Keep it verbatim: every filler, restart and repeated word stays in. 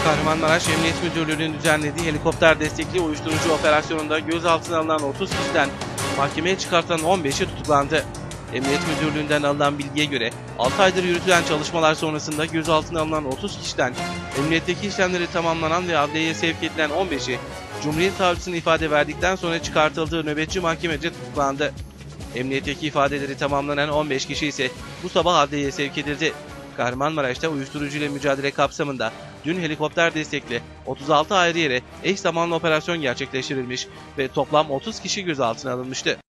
Kahramanmaraş Emniyet Müdürlüğü'nün düzenlediği helikopter destekli uyuşturucu operasyonunda gözaltına alınan otuz kişiden mahkemeye çıkartılan on beşi tutuklandı. Emniyet Müdürlüğü'nden alınan bilgiye göre altı aydır yürütülen çalışmalar sonrasında gözaltına alınan otuz kişiden emniyetteki işlemleri tamamlanan ve adliyeye sevk edilen on beşi Cumhuriyet Savcısına ifade verdikten sonra çıkartıldığı nöbetçi mahkemece tutuklandı. Emniyetteki ifadeleri tamamlanan on beş kişi ise bu sabah adliyeye sevk edildi. Kahramanmaraş'ta uyuşturucuyla mücadele kapsamında dün helikopter destekli otuz altı ayrı yere eş zamanlı operasyon gerçekleştirilmiş ve toplam otuz kişi gözaltına alınmıştı.